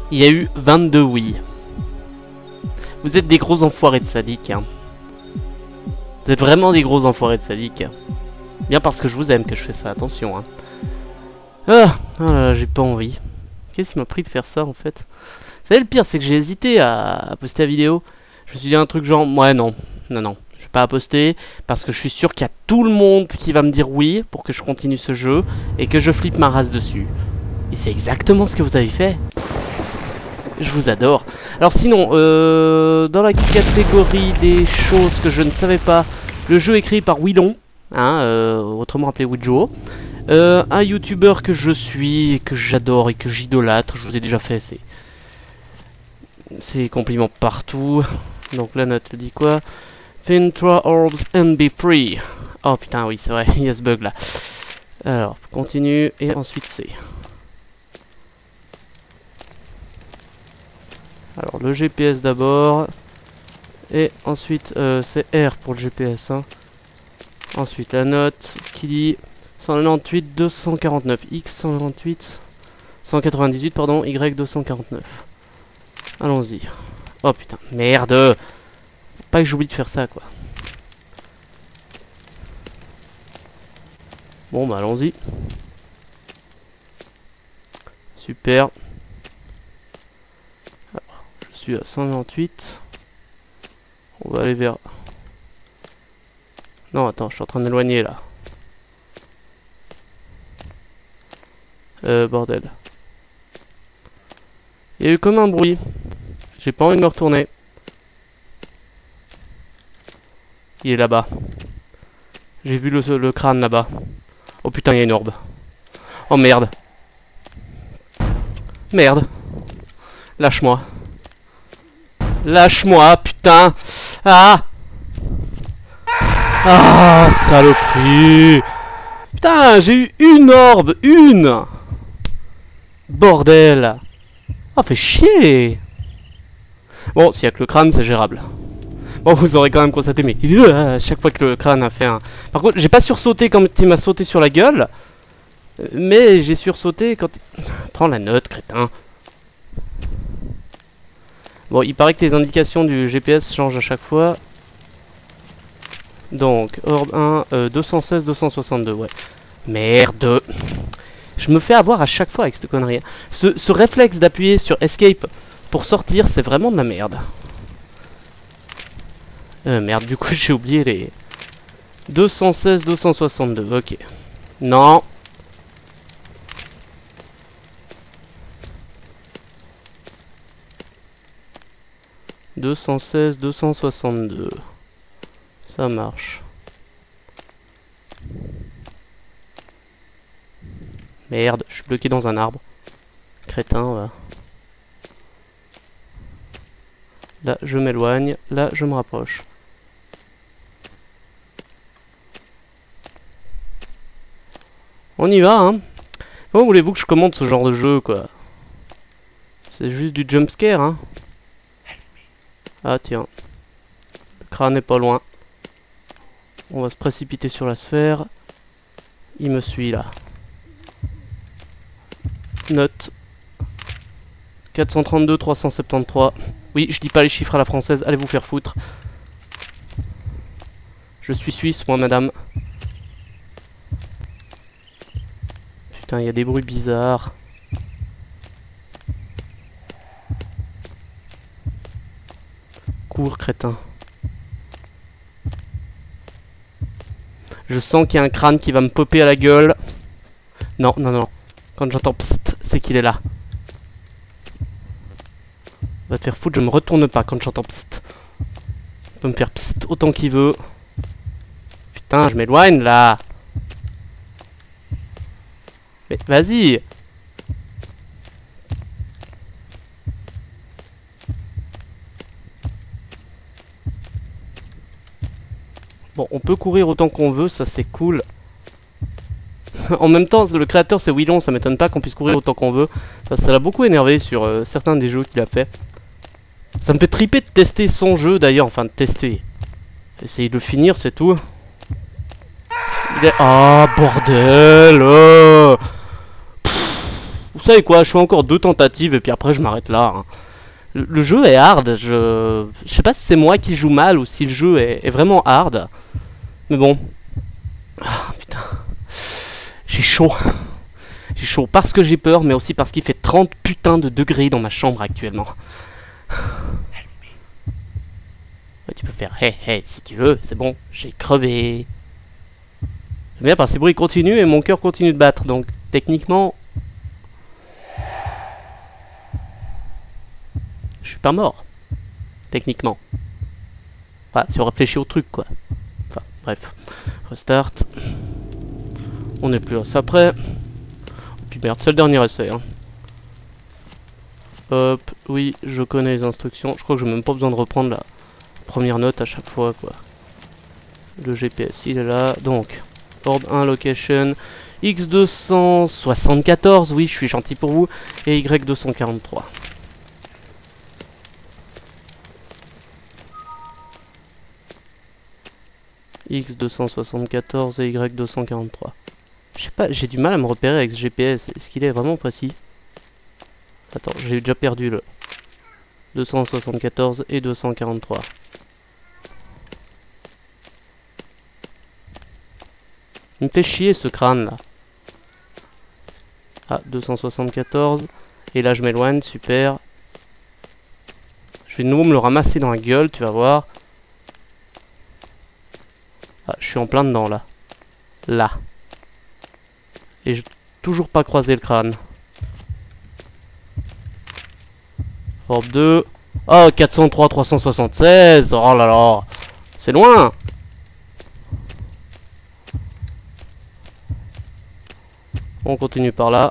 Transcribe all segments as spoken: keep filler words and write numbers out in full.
Il y a eu vingt-deux oui. Vous êtes des gros enfoirés de sadiques, hein. Vous êtes vraiment des gros enfoirés de sadiques. Bien parce que je vous aime que je fais ça, attention, hein. Ah, oh là là, j'ai pas envie. Qu'est-ce qui m'a pris de faire ça, en fait? Vous savez, le pire, c'est que j'ai hésité à, à poster la vidéo. Je me suis dit un truc genre, ouais, non, non, non. Je vais pas la poster parce que je suis sûr qu'il y a tout le monde qui va me dire oui pour que je continue ce jeu et que je flippe ma race dessus. Et c'est exactement ce que vous avez fait. Je vous adore. Alors sinon, euh, dans la catégorie des choses que je ne savais pas, le jeu est créé par Willon, hein, euh, autrement appelé Widjo. Euh, un youtubeur que je suis, et que j'adore et que j'idolâtre, je vous ai déjà fait, c'est... C'est compliments partout. Donc la note dit quoi? Find trois orbs and be free. Oh putain, oui, c'est vrai, il y a ce bug là. Alors, continue, et ensuite C. Alors, le G P S d'abord. Et ensuite, euh, c'est R pour le G P S. Hein. Ensuite, la note qui dit cent quatre-vingt-dix-huit deux cent quarante-neuf. X cent quatre-vingt-dix-huit cent quatre-vingt-dix-huit, pardon, Y deux cent quarante-neuf. Allons-y. Oh putain, merde! Pas que j'oublie de faire ça, quoi. Bon, bah allons-y. Super. Alors, je suis à cent vingt-huit. On va aller vers... Non, attends, je suis en train d'éloigner, là. Euh, bordel. Il y a eu comme un bruit. J'ai pas envie de me retourner. Il est là-bas. J'ai vu le, le crâne là-bas. Oh putain, il y a une orbe. Oh merde. Merde. Lâche-moi. Lâche-moi, putain. Ah. Ah, saloperie. Putain, j'ai eu une orbe. Une. Bordel. Oh, fait chier. Bon, s'il y a que le crâne, c'est gérable. Bon, vous aurez quand même constaté, mais euh, à chaque fois que le crâne a fait un... Par contre, j'ai pas sursauté quand il m'a sauté sur la gueule. Mais j'ai sursauté quand... Prends la note, crétin. Bon, il paraît que les indications du G P S changent à chaque fois. Donc, orbe un, euh, deux cent seize, deux cent soixante-deux, ouais. Merde. Je me fais avoir à chaque fois avec cette connerie. Ce, ce réflexe d'appuyer sur Escape pour sortir, c'est vraiment de la merde. Euh, merde, du coup, j'ai oublié les... deux cent seize, deux cent soixante-deux, ok. Non. deux cent seize, deux cent soixante-deux. Ça marche. Merde, je suis bloqué dans un arbre. Crétin, va. Là, je m'éloigne. Là, je me rapproche. On y va, hein. Comment voulez-vous que je commente ce genre de jeu, quoi? C'est juste du jumpscare, hein. Ah, tiens. Le crâne n'est pas loin. On va se précipiter sur la sphère. Il me suit, là. Note. quatre cent trente-deux, trois cent soixante-treize. Oui, je dis pas les chiffres à la française, allez vous faire foutre. Je suis suisse, moi, madame. Putain, il y a des bruits bizarres. Cours, crétin. Je sens qu'il y a un crâne qui va me popper à la gueule. Non, non, non. Quand j'entends psst, c'est qu'il est là. Va te faire foutre, je me retourne pas quand j'entends psst. Il peut me faire psst autant qu'il veut. Putain, je m'éloigne là. Mais vas-y. Bon, on peut courir autant qu'on veut, ça c'est cool. En même temps, le créateur c'est Willon, ça m'étonne pas qu'on puisse courir autant qu'on veut. Ça l'a beaucoup énervé sur euh, certains des jeux qu'il a fait. Ça me fait triper de tester son jeu d'ailleurs, enfin de tester. Essayer de le finir, c'est tout. Il est... Ah, bordel oh. Pff, savez quoi, je fais encore deux tentatives et puis après je m'arrête là. Hein. Le, le jeu est hard, je... Je sais pas si c'est moi qui joue mal ou si le jeu est, est vraiment hard. Mais bon. Ah putain. J'ai chaud. J'ai chaud parce que j'ai peur, mais aussi parce qu'il fait trente putains de degrés dans ma chambre actuellement. Ouais, tu peux faire hey hey si tu veux, c'est bon, j'ai crevé. J'aime bien parce que ces bruits continuent et mon cœur continue de battre, donc techniquement... Je suis pas mort. Techniquement. Enfin, si on réfléchit au truc, quoi. Enfin, bref. Restart. On n'est plus à ça près. Puis merde, c'est le dernier essai. Hein. Hop, oui, je connais les instructions. Je crois que j'ai même pas besoin de reprendre la première note à chaque fois, quoi. Le G P S, il est là. Donc, Orb un, location. X deux cent soixante-quatorze, oui, je suis gentil pour vous. Et Y deux cent quarante-trois. X deux cent soixante-quatorze et Y deux cent quarante-trois. Je sais pas, j'ai du mal à me repérer avec ce G P S. Est-ce qu'il est vraiment précis? Attends, j'ai déjà perdu le deux cent soixante-quatorze et deux cent quarante-trois. Il me fait chier ce crâne là. Ah, deux cent soixante-quatorze. Et là je m'éloigne, super. Je vais de nouveau me le ramasser dans la gueule, tu vas voir. Ah, je suis en plein dedans là. Là. Et je toujours pas croisé le crâne. Orb deux. Oh, quatre cent trois, trois cent soixante-seize. Oh là là. C'est loin. On continue par là.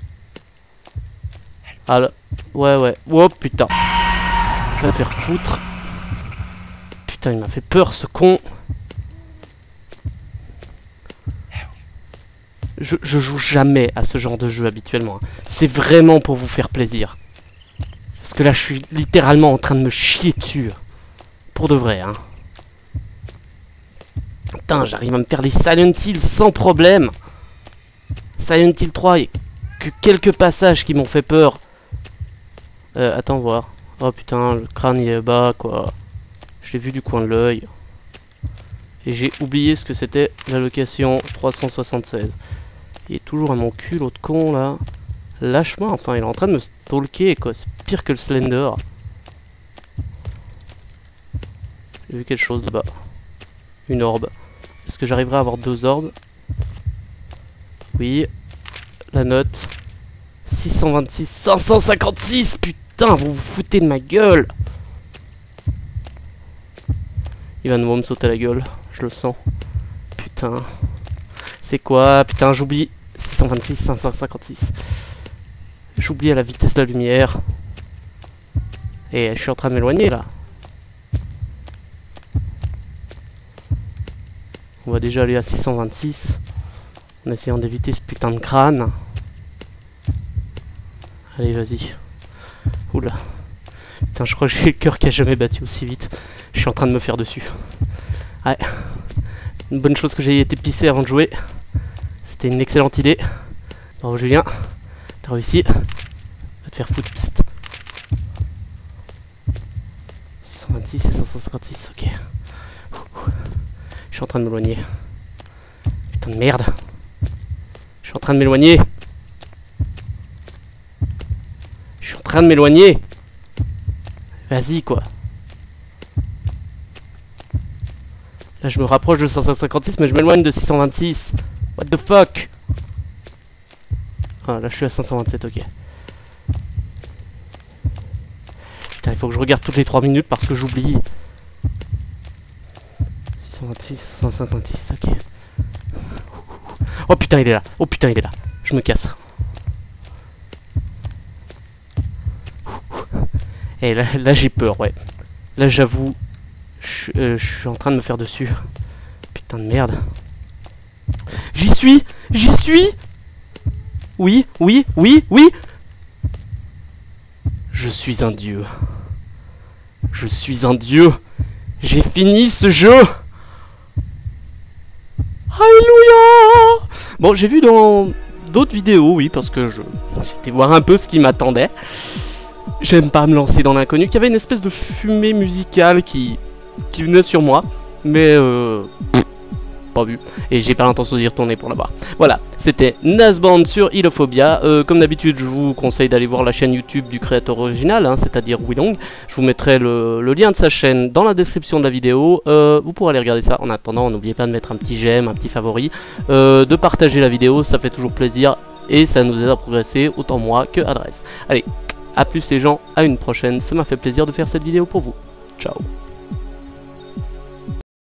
Ah là. Ouais, ouais. Oh putain. Je vais me faire foutre. Putain, il m'a fait peur ce con. Je, je joue jamais à ce genre de jeu habituellement. C'est vraiment pour vous faire plaisir. Parce que là, je suis littéralement en train de me chier dessus. Pour de vrai, hein. Putain, j'arrive à me faire des Silent Hill sans problème. Silent Hill trois, il y a que quelques passages qui m'ont fait peur. Euh, attends, voir. Oh putain, le crâne il est bas, quoi. Je l'ai vu du coin de l'œil. Et j'ai oublié ce que c'était la location trois cent soixante-seize. Il est toujours à mon cul, l'autre con, là. Lâche-moi, enfin, il est en train de me stalker, quoi. C'est pire que le Slender. J'ai vu quelque chose là-bas. Une orbe. Est-ce que j'arriverai à avoir deux orbes? Oui. La note. six cent vingt-six, cinq cent cinquante-six. Putain, vous vous foutez de ma gueule. Il va de nouveau me sauter la gueule. Je le sens. Putain. C'est quoi? Putain, j'oublie. six cent vingt-six, cinq cent cinquante-six. J'oublie à la vitesse de la lumière. Et je suis en train de m'éloigner là. On va déjà aller à six cent vingt-six. En essayant d'éviter ce putain de crâne. Allez, vas-y. Oula. Putain, je crois que j'ai le cœur qui a jamais battu aussi vite. Je suis en train de me faire dessus. Ouais. Une bonne chose que j'ai été pissé avant de jouer. C'était une excellente idée. Bravo Julien. T'as réussi. Va te faire foutre. Psst. cent vingt-six et cinq cent cinquante-six, ok. Je suis en train de m'éloigner. Putain de merde. Je suis en train de m'éloigner. Je suis en train de m'éloigner. Vas-y quoi. Là je me rapproche de cinq cent cinquante-six mais je m'éloigne de six cent vingt-six. What the fuck. Ah là je suis à cinq cent vingt-sept, ok. Putain, il faut que je regarde toutes les trois minutes parce que j'oublie. six cent vingt-six, cinq cent cinquante-six, ok. Oh putain il est là. Oh putain il est là. Je me casse. Et là, là j'ai peur, ouais. Là j'avoue, je, euh, je suis en train de me faire dessus. Putain de merde. J'y suis. J'y suis. Oui, oui, oui, oui. Je suis un dieu. Je suis un dieu. J'ai fini ce jeu. Alléluia. Bon, j'ai vu dans d'autres vidéos, oui, parce que je j'étais voir un peu ce qui m'attendait. J'aime pas me lancer dans l'inconnu, qu'il y avait une espèce de fumée musicale qui, qui venait sur moi, mais euh, pff, pas vu, et j'ai pas l'intention d'y retourner pour la voir. Voilà, c'était Nasband sur Ilophobia. Euh, comme d'habitude, je vous conseille d'aller voir la chaîne YouTube du créateur original, hein, c'est-à-dire Wilong. Je vous mettrai le, le lien de sa chaîne dans la description de la vidéo. Euh, vous pourrez aller regarder ça. En attendant, n'oubliez pas de mettre un petit j'aime, un petit favori, euh, de partager la vidéo, ça fait toujours plaisir, et ça nous aide à progresser, autant moi que Adresse. Allez, à plus les gens, à une prochaine, ça m'a fait plaisir de faire cette vidéo pour vous. Ciao.